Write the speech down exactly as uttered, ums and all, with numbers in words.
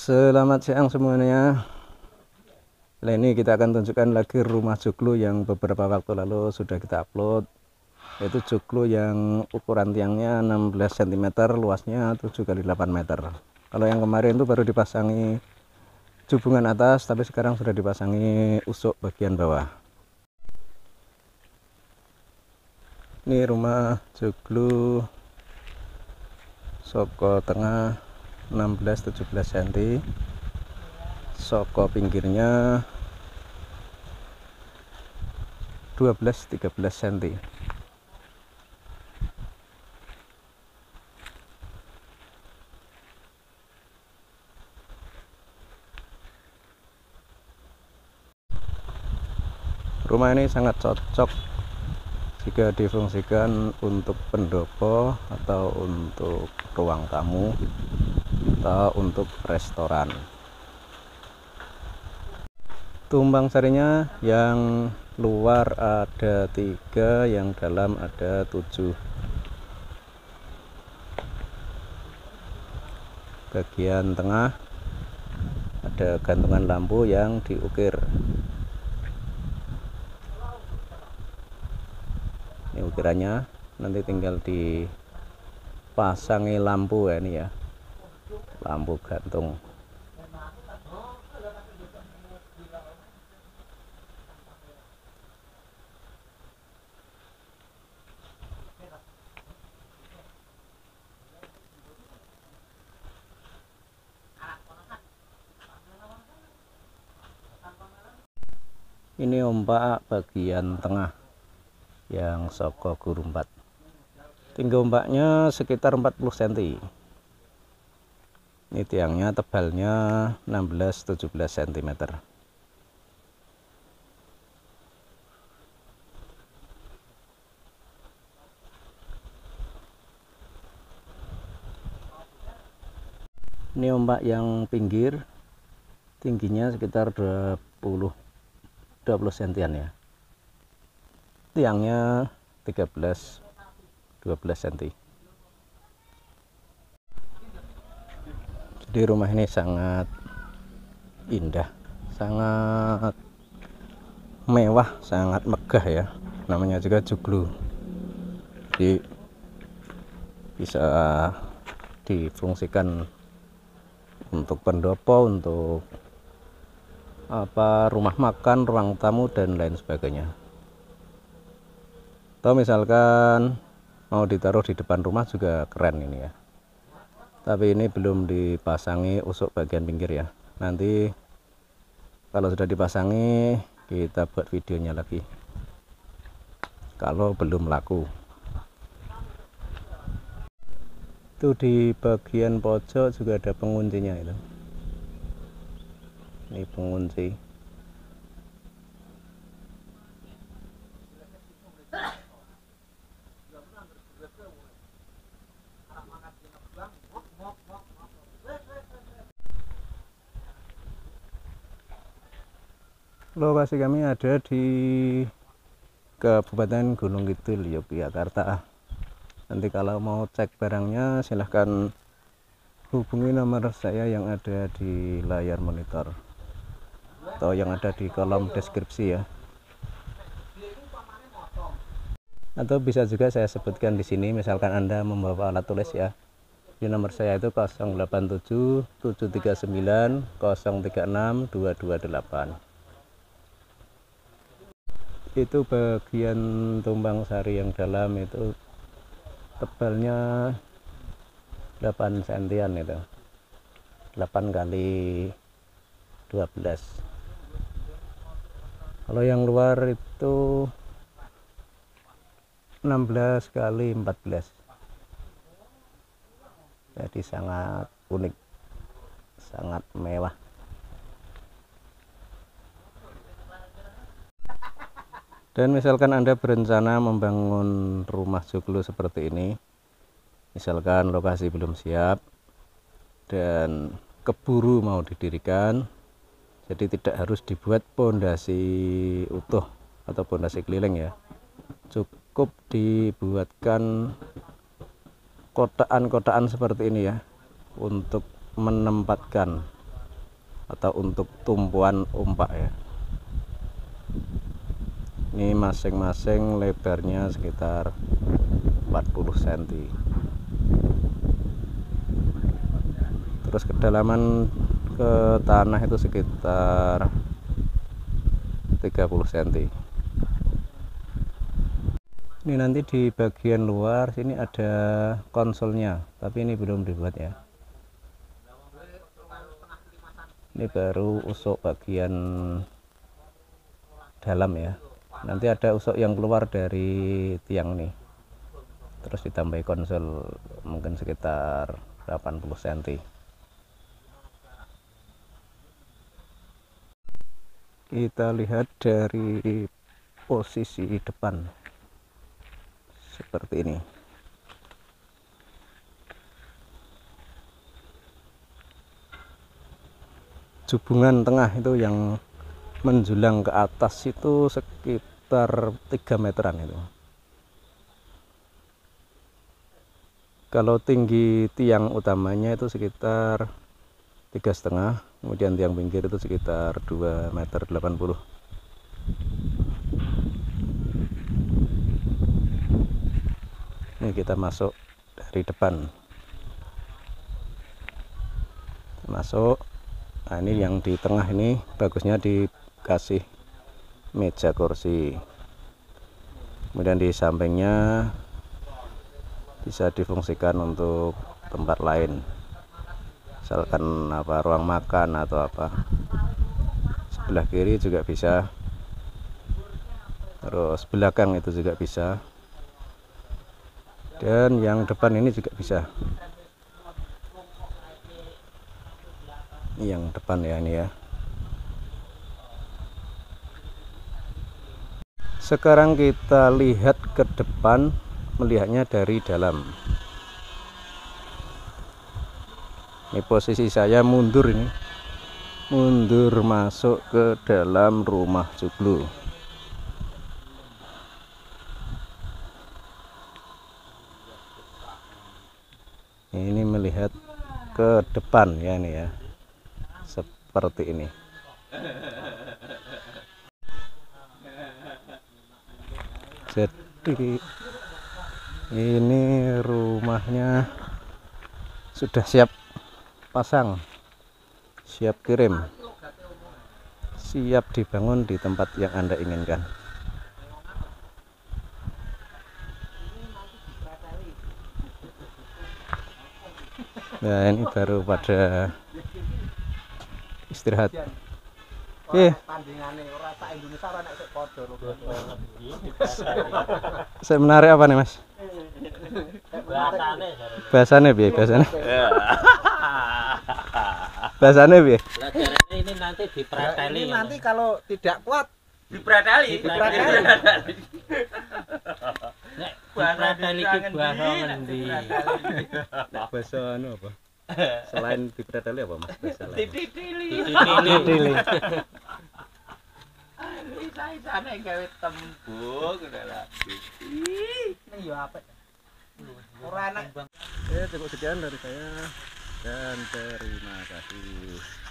Selamat siang semuanya. Nah, ini kita akan tunjukkan lagi rumah joglo yang beberapa waktu lalu sudah kita upload, yaitu joglo yang ukuran tiangnya enam belas sentimeter, luasnya tujuh kali delapan meter. Kalau yang kemarin itu baru dipasangi jubungan atas, tapi sekarang sudah dipasangi usuk bagian bawah. Ini rumah joglo soko tengah enam belas tujuh belas sentimeter, soko pinggirnya dua belas tiga belas sentimeter. Rumah ini sangat cocok jika difungsikan untuk pendopo atau untuk ruang tamu atau untuk restoran. Tumbang sarinya yang luar ada tiga, yang dalam ada tujuh. Bagian tengah ada gantungan lampu yang diukir. Ini ukirannya, nanti tinggal dipasangi lampu ya, ini ya, lampu gantung. Ini ombak bagian tengah yang soko guru empat. Tinggi ombaknya sekitar empat puluh sentimeter. Ini tiangnya tebalnya enam belas tujuh belas sentimeter. Ini ombak yang pinggir, tingginya sekitar dua puluh sentian ya. Tiangnya tiga belas dua belas sentimeter. Jadi rumah ini sangat indah, sangat mewah, sangat megah ya. Namanya juga joglo. Jadi bisa difungsikan untuk pendopo, untuk apa, rumah makan, ruang tamu dan lain sebagainya. Atau misalkan mau ditaruh di depan rumah juga keren ini ya. Tapi ini belum dipasangi usuk bagian pinggir ya. Nanti kalau sudah dipasangi kita buat videonya lagi, kalau belum laku. Itu di bagian pojok juga ada penguncinya itu. Ini pengunci. Lokasi kami ada di Kabupaten Gunung Kidul, Yogyakarta. Nanti kalau mau cek barangnya silahkan hubungi nomor saya yang ada di layar monitor atau yang ada di kolom deskripsi ya. Atau bisa juga saya sebutkan di sini, misalkan Anda membawa alat tulis ya. Di nomor saya itu nol delapan tujuh tujuh tiga sembilan nol tiga enam dua dua delapan. Itu bagian tumbang sari yang dalam itu tebalnya delapan sentian itu. delapan kali dua belas. Kalau yang luar itu enam belas kali empat belas. Jadi sangat unik, sangat mewah. Dan misalkan Anda berencana membangun rumah joglo seperti ini, misalkan lokasi belum siap dan keburu mau didirikan, jadi tidak harus dibuat pondasi utuh atau pondasi keliling ya. Cukup dibuatkan kotaan-kotaan seperti ini ya, untuk menempatkan atau untuk tumpuan umpak ya. Ini masing-masing lebarnya sekitar empat puluh sentimeter. Terus kedalaman ke tanah itu sekitar tiga puluh sentimeter. Ini nanti di bagian luar sini ada konsolnya, tapi ini belum dibuat ya. Ini baru usuk bagian dalam ya. Nanti ada usuk yang keluar dari tiang nih, terus ditambahi konsol mungkin sekitar delapan puluh sentimeter. Kita lihat dari posisi depan seperti ini. Jubungan tengah itu yang menjulang ke atas itu sekitar tiga meteran itu. Kalau tinggi tiang utamanya itu sekitar tiga setengah, kemudian tiang pinggir itu sekitar dua meter delapan puluh. Ini kita masuk dari depan, masuk. Nah, ini yang di tengah ini bagusnya dikasih meja kursi, kemudian di sampingnya bisa difungsikan untuk tempat lain, misalkan apa ruang makan atau apa. Sebelah kiri juga bisa, terus belakang itu juga bisa, dan yang depan ini juga bisa. Ini yang depan ya, ini ya. Sekarang kita lihat ke depan, melihatnya dari dalam. Ini posisi saya mundur ini, mundur masuk ke dalam rumah joglo. Ini melihat ke depan ya, ini ya, seperti ini. Jadi ini rumahnya sudah siap pasang, siap kirim, siap dibangun di tempat yang Anda inginkan. Nah, ini baru pada istirahat. Eh, saya menarik apa nih Mas? Bahasane biye, bahasane. Bahasane biye. Ini nanti dipreteli. Ini nanti kalau tidak kuat dipreteli. dipreteli. Nek dipreteli ki bahasa ngendi? Nek bahasa anu apa? Selain dipreteli apa Mas? Bahasa lain. Dititili. Dititili. Isa-isane gawe tembung udah lah. Ini yo apik. Ora enak. Ya, cukup sekian dari saya dan terima kasih.